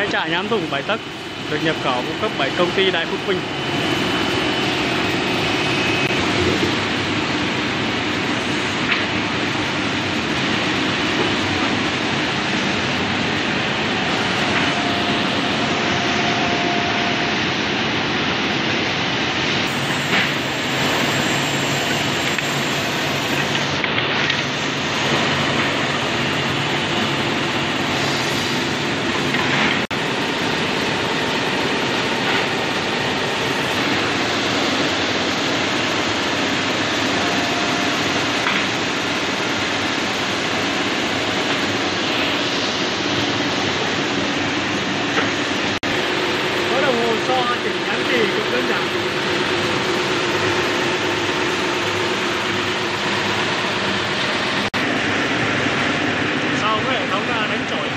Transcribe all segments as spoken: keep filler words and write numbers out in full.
trại nhám thùng bảy tấc được nhập khẩu cung cấp bởi công ty Đại Phúc Vinh. So chỉnh nhắn thì cũng đơn giản. Sau cái hệ thống đánh chổi.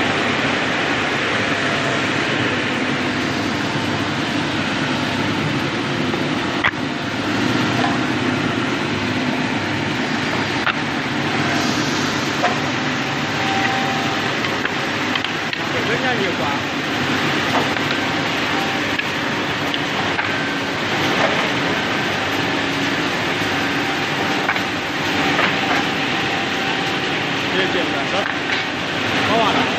Để rất nhanh hiệu quả. Chuyển sản xuất có hoạt động.